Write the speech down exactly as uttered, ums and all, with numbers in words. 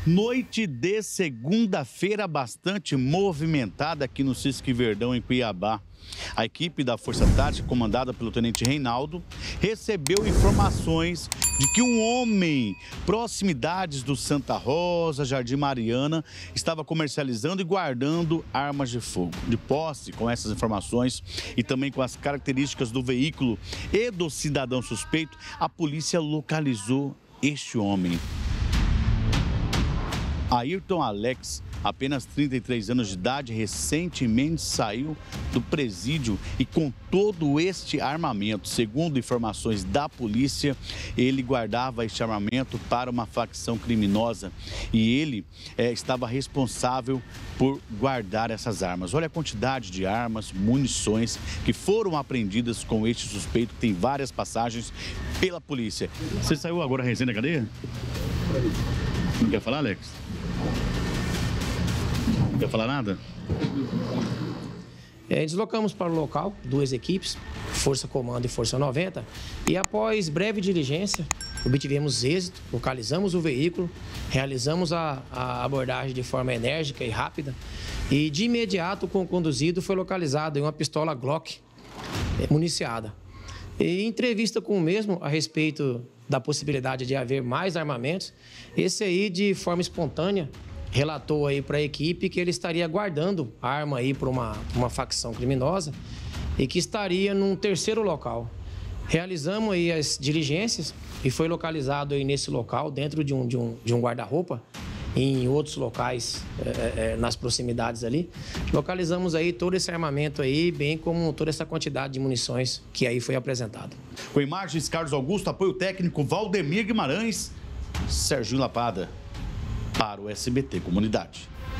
Noite de segunda-feira bastante movimentada aqui no Cisque Verdão, em Cuiabá. A equipe da Força Tática, comandada pelo Tenente Reinaldo, recebeu informações de que um homem, proximidades do Santa Rosa, Jardim Mariana, estava comercializando e guardando armas de fogo. De posse com essas informações e também com as características do veículo e do cidadão suspeito, a polícia localizou este homem. Ayrton Alex, apenas trinta e três anos de idade, recentemente saiu do presídio e com todo este armamento. Segundo informações da polícia, ele guardava este armamento para uma facção criminosa e ele é, estava responsável por guardar essas armas. Olha a quantidade de armas, munições que foram apreendidas com este suspeito, que tem várias passagens pela polícia. Você saiu agora recém da cadeia? Não quer falar, Alex? Não quer falar nada? É, deslocamos para o local, duas equipes, Força Comando e Força noventa, e após breve diligência, obtivemos êxito, localizamos o veículo, realizamos a, a abordagem de forma enérgica e rápida, e de imediato com o conduzido foi localizado em uma pistola Glock é, municiada. E em entrevista com o mesmo a respeito da possibilidade de haver mais armamentos, esse aí de forma espontânea relatou aí para a equipe que ele estaria guardando arma aí para uma, uma facção criminosa e que estaria num terceiro local. Realizamos aí as diligências e foi localizado aí nesse local, dentro de um, de um, de um guarda-roupa, em outros locais, é, é, nas proximidades ali. Localizamos aí todo esse armamento aí, bem como toda essa quantidade de munições que aí foi apresentada. Com imagens, Carlos Augusto, apoio técnico Valdemir Guimarães, Serginho Lapada, para o S B T Comunidade.